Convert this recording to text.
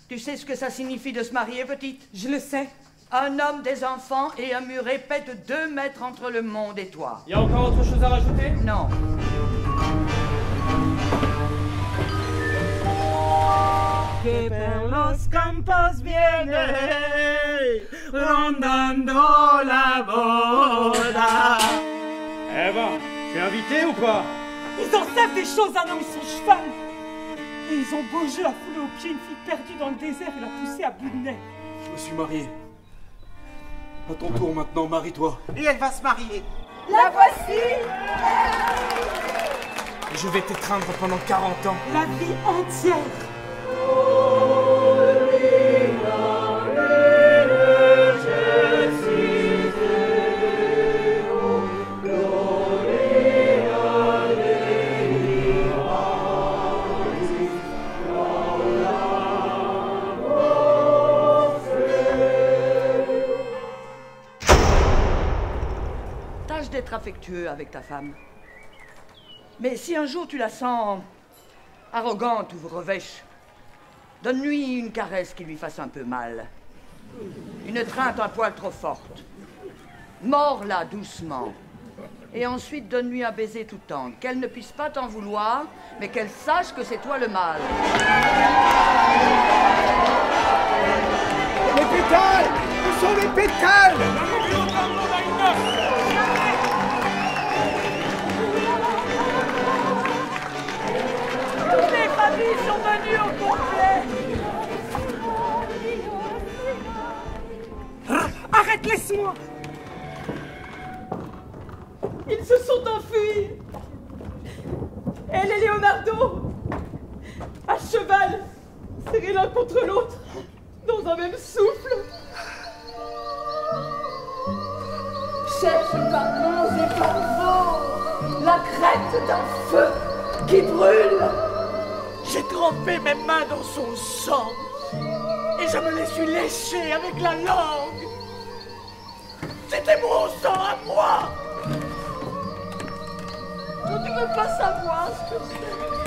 Tu sais ce que ça signifie de se marier, petite? Je le sais. Un homme, des enfants et un mur épais de 2 mètres entre le monde et toi. Il y a encore autre chose à rajouter? Non. Que per los campos viene rondando la boda. Eh ben, je suis invité ou quoi? Ils en savent des choses, un homme et son cheval. Et ils ont beau jeu à fouler aux pieds une fille perdue dans le désert et la pousser à bout de nez. Je me suis marié. À ton tour maintenant, marie-toi. Et elle va se marier. La voici. Et je vais t'étreindre pendant 40 ans. La vie entière. Tâche d'être affectueux avec ta femme. Mais si un jour tu la sens arrogante ou revêche, donne-lui une caresse qui lui fasse un peu mal. Une étreinte un poil trop forte. Mords-la doucement. Et ensuite donne-lui un baiser tout tendre. Qu'elle ne puisse pas t'en vouloir, mais qu'elle sache que c'est toi le mal. Les pétales! Où sont les pétales? Toutes les familles sont venues au complet. Arrête, laisse-moi. Ils se sont enfuis. Elle et Leonardo, à cheval, serrés l'un contre l'autre, dans un même souffle. Cherche par monts et par vent la crête d'un feu qui brûle. J'ai trempé mes mains dans son sang et je me les suis léchées avec la langue. C'était mon sang à moi. Tu ne veux pas savoir ce que c'est.